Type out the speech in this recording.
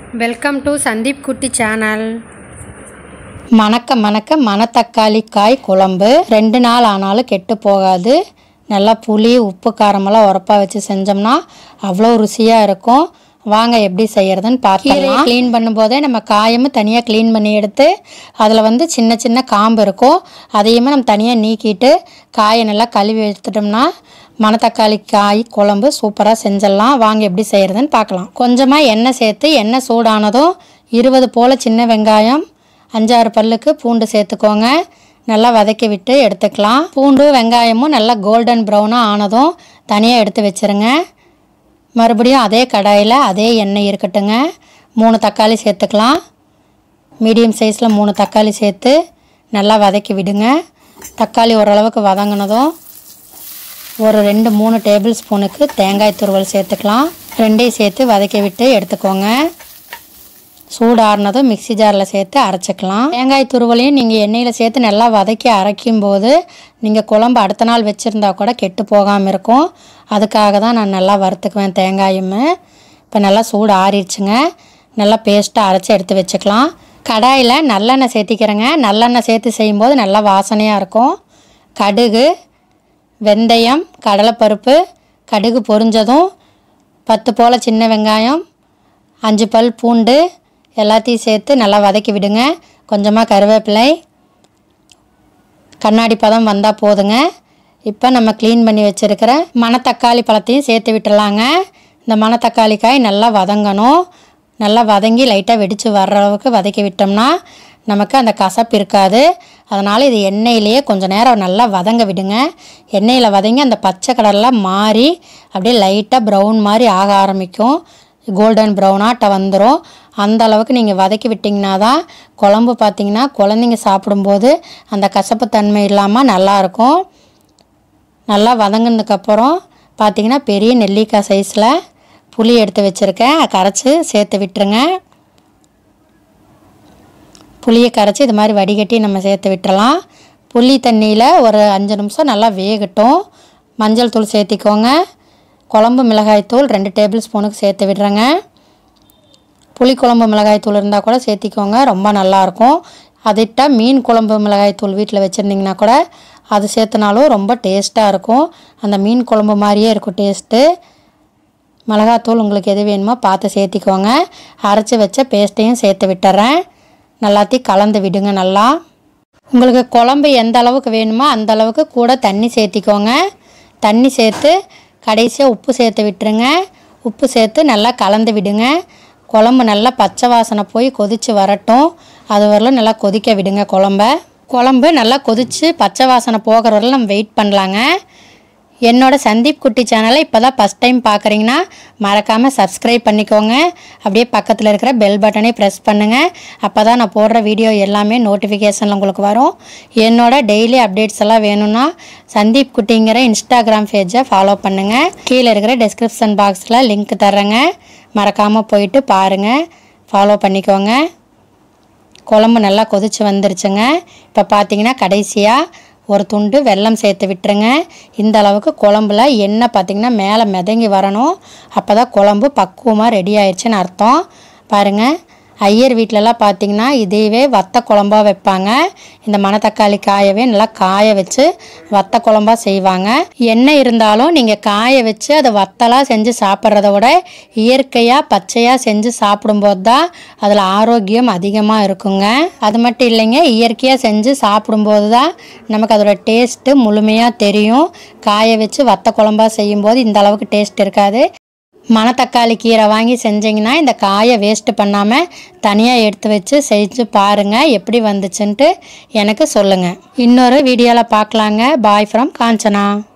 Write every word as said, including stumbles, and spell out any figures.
Welcome to Sandeep குட்டி channel. மணக்க மணக்க மணத்தக்காளி காய் குழம்பு ரெண்டு நாள் ஆனாலும் கெட்டு போகாது. நல்லா புளி உப்பு காரமெல்லாம் உரப்பாக வச்சு செஞ்சோம்னா அவ்வளோ ருசியாக இருக்கும். வாங்க எப்படி செய்கிறதுன்னு பார்க்கலாம். க்ளீன் பண்ணும்போதே நம்ம காயமும் தனியாக க்ளீன் பண்ணி எடுத்து அதில் வந்து சின்ன சின்ன காம்பு இருக்கும், அதையுமே நம்ம தனியாக நீக்கிட்டு காயை நல்லா கழுவி எடுத்துட்டோம்னா மணத்தக்காளி காய் குழம்பு சூப்பராக செஞ்சிடலாம். வாங்க எப்படி செய்கிறதுன்னு பார்க்கலாம். கொஞ்சமாக எண்ணெய் சேர்த்து எண்ணெய் சூடானதும் இருபது போல் சின்ன வெங்காயம், அஞ்சாறு பல்லுக்கு பூண்டு சேர்த்துக்கோங்க. நல்லா வதக்கி விட்டு எடுத்துக்கலாம். பூண்டு வெங்காயமும் நல்லா கோல்டன் ப்ரௌனாக ஆனதும் தனியாக எடுத்து வச்சுருங்க. மறுபடியும் அதே கடாயில் அதே எண்ணெய் இருக்கட்டுங்க. மூணு தக்காளி சேர்த்துக்கலாம். மீடியம் சைஸில் மூணு தக்காளி சேர்த்து நல்லா வதக்கி விடுங்க. தக்காளி ஓரளவுக்கு வதங்கினதும் ஒரு ரெண்டு மூணு டேபிள் ஸ்பூனுக்கு தேங்காய் துருவல் சேர்த்துக்கலாம். ரெண்டையும் சேர்த்து வதக்கி விட்டு எடுத்துக்கோங்க. சூடாறினதும் மிக்சி ஜாரில் சேர்த்து அரைச்சிக்கலாம். தேங்காய் துருவலையும் நீங்கள் எண்ணெயில் சேர்த்து நல்லா வதக்கி அரைக்கும் போது நீங்கள் குழம்பு அடுத்த நாள் வச்சுருந்தா கூட கெட்டு போகாமல் இருக்கும். அதுக்காக தான் நான் நல்லா வறுத்துக்குவேன் தேங்காயும். இப்போ நல்லா சூடு ஆறிடுச்சுங்க. நல்லா பேஸ்ட்டாக அரைச்சி எடுத்து வச்சுக்கலாம். கடாயில் நல்லெண்ணெய் சேர்த்திக்கிறேங்க. நல்லெண்ணெய் சேர்த்து செய்யும்போது நல்லா வாசனையாக இருக்கும். கடுகு, வெந்தயம், கடலைப்பருப்பு, கடுகு பொரிஞ்சதும் பத்து போல் சின்ன வெங்காயம், அஞ்சு பல் பூண்டு எல்லாத்தையும் சேர்த்து நல்லா வதக்கி விடுங்க. கொஞ்சமாக கருவேப்பிலை, கண்ணாடி பதம் வந்தால் போதுங்க. இப்போ நம்ம க்ளீன் பண்ணி வச்சுருக்கிற மணத்தக்காளி பழத்தையும் சேர்த்து விட்டுடலாங்க. இந்த மணத்தக்காளி காய் நல்லா வதங்கணும். நல்லா வதங்கி லைட்டாக வெடித்து வர்ற அளவுக்கு வதக்கி விட்டோம்னா நமக்கு அந்த கசப்பு இருக்காது. அதனால் இது எண்ணெயிலேயே கொஞ்சம் நேரம் நல்லா வதங்க விடுங்க. எண்ணெயில் வதங்கி அந்த பச்சை கலர்லாம் மாறி அப்படியே லைட்டாக ப்ரௌன் மாதிரி ஆக ஆரம்பிக்கும். கோல்டன் ப்ரௌனாட்ட வந்துடும். அந்த அளவுக்கு நீங்கள் வதக்கி விட்டிங்கன்னா தான் குழம்பு பார்த்திங்கன்னா குழந்தைங்க சாப்பிடும்போது அந்த கசப்பு தன்மை இல்லாமல் நல்லாயிருக்கும். நல்லா வதங்கினதுக்கப்புறம் பார்த்திங்கன்னா பெரிய நெல்லிக்காய் சைஸில் புளி எடுத்து வச்சுருக்கேன். கரைச்சி சேர்த்து விட்டுருங்க. புளியை கரைச்சி இது மாதிரி வடிகட்டி நம்ம சேர்த்து விட்டுறலாம். புளி தண்ணியில் ஒரு அஞ்சு நிமிஷம் நல்லா வேகட்டும். மஞ்சள் தூள் சேர்த்திக்கோங்க. குழம்பு மிளகாய்த்தூள் ரெண்டு டேபிள் ஸ்பூனுக்கு சேர்த்து விடுறேங்க. புளிக்குழம்பு மிளகாய்த்தூள் இருந்தால் கூட சேர்த்திக்கோங்க, ரொம்ப நல்லாயிருக்கும். அதிட்ட மீன் குழம்பு மிளகாய்த்தூள் வீட்டில் வச்சுருந்திங்கன்னா கூட அது சேர்த்துனாலும் ரொம்ப டேஸ்ட்டாக இருக்கும். அந்த மீன் குழம்பு மாதிரியே இருக்கும் டேஸ்ட்டு. மிளகாத்தூள் உங்களுக்கு எது வேணுமோ பார்த்து சேர்த்திக்கோங்க. அரைச்சி வச்ச பேஸ்ட்டையும் சேர்த்து விட்டுறேன். நல்லாத்தையும் கலந்து விடுங்க. நல்லா உங்களுக்கு குழம்பு எந்த அளவுக்கு வேணுமோ அந்த அளவுக்கு கூட தண்ணி சேர்த்திக்கோங்க. தண்ணி சேர்த்து கடைசியாக உப்பு சேர்த்து விட்டுருங்க. உப்பு சேர்த்து நல்லா கலந்து விடுங்க. குழம்பு நல்லா பச்சை வாசனை போய் கொதித்து வரட்டும். அது வரலும் நல்லா கொதிக்க விடுங்க. குழம்ப குழம்பு நல்லா கொதித்து பச்சை வாசனை போகிற வரலும் நம்ம வெயிட் பண்ணலாங்க. என்னோட சந்தீப் குட்டி சேனலை இப்போ தான் ஃபஸ்ட் டைம் பார்க்குறீங்கன்னா மறக்காமல் சப்ஸ்கிரைப் பண்ணிக்கோங்க. அப்படியே பக்கத்தில் இருக்கிற பெல் பட்டனை ப்ரெஸ் பண்ணுங்கள். அப்போ தான் நான் போடுற வீடியோ எல்லாமே நோட்டிஃபிகேஷனில் உங்களுக்கு வரும். என்னோட டெய்லி அப்டேட்ஸ் எல்லாம் வேணும்னா சந்தீப் குட்டிங்கிற இன்ஸ்டாகிராம் பேஜை ஃபாலோ பண்ணுங்கள். கீழே இருக்கிற டிஸ்கிரிப்ஷன் பாக்ஸில் லிங்க் தர்றேங்க. மறக்காமல் போயிட்டு பாருங்கள், ஃபாலோ பண்ணிக்கோங்க. குழம்பு நல்லா கொதித்து வந்துருச்சுங்க. இப்போ பார்த்தீங்கன்னா கடைசியாக ஒரு துண்டு வெல்லம் சேர்த்து விட்டுருங்க. இந்த அளவுக்கு குழம்புல எண்ணெய் பார்த்திங்கன்னா மேலே மிதங்கி வரணும். அப்போ தான் குழம்பு பக்குவமாக ரெடி ஆயிடுச்சுன்னு அர்த்தம். பாருங்கள், ஐயர் வீட்டிலலாம் பார்த்திங்கன்னா இதையவே வத்த குழம்பா வைப்பாங்க. இந்த மணத்தக்காளி காயவே நல்லா காய வச்சு வத்த குழம்பா செய்வாங்க. எண்ணெய் இருந்தாலும் நீங்கள் காய வச்சு அதை வத்தலாக செஞ்சு சாப்பிட்றத விட இயற்கையாக பச்சையாக செஞ்சு சாப்பிடும்போது தான் அதில் ஆரோக்கியம் அதிகமாக இருக்குங்க. அது மட்டும் இல்லைங்க, இயற்கையாக செஞ்சு சாப்பிடும்போது தான் நமக்கு அதோட டேஸ்ட்டு முழுமையாக தெரியும். காய வச்சு வத்த குழம்பா செய்யும்போது இந்த அளவுக்கு டேஸ்ட் இருக்காது. மணத்தக்காளி கீரை வாங்கி செஞ்சிங்கன்னா இந்த காயை வேஸ்ட்டு பண்ணாமல் தனியாக எடுத்து வச்சு செஞ்சு பாருங்கள், எப்படி வந்துச்சுன்ட்டு எனக்கு சொல்லுங்கள். இன்னொரு வீடியோவில் பார்க்கலாங்க. Bye from Kanchana.